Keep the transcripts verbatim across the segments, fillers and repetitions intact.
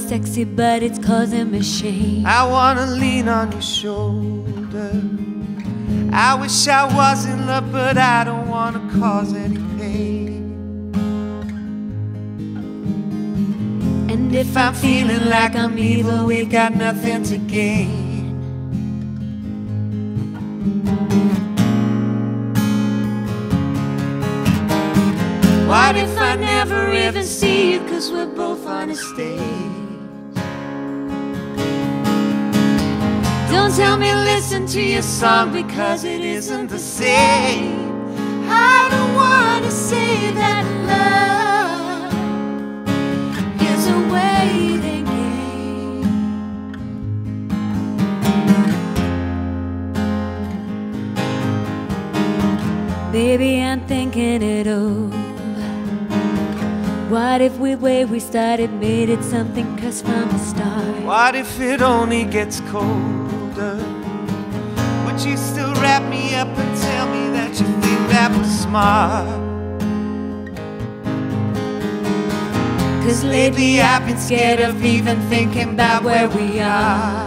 sexy, but it's causing me shame. I wanna lean on your shoulder. I wish I was in love, but I don't wanna cause any pain. And if I'm feeling like I'm evil, we got nothing to gain. What if I never even see you, cause we're both on a stage? Don't tell me listen to your song, because it isn't the same. I don't wanna say that love is a waiting game. Baby, I'm thinking it over. What if we way we started made it something, cause from the start? What if it only gets colder? Would you still wrap me up and tell me that you think that was smart? Cause lately I've been scared of even thinking about where we are.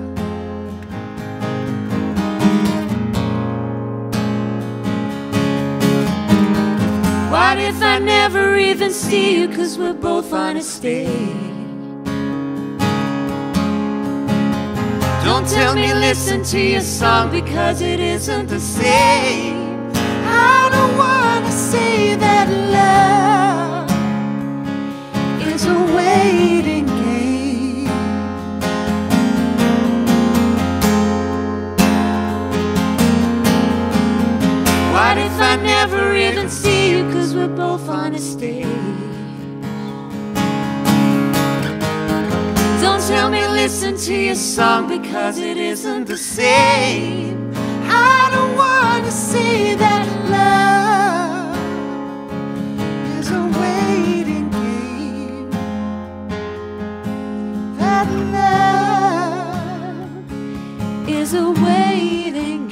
What if I never even see you, cause we're both on a stage? Don't tell me listen to your song, because it isn't the same. I don't wanna say that love is a waiting game. What if I never even see you, cause we're both on a stage? Don't tell me listen to your song, because it isn't the same. I don't wanna say that love is a waiting game. That love Is a waiting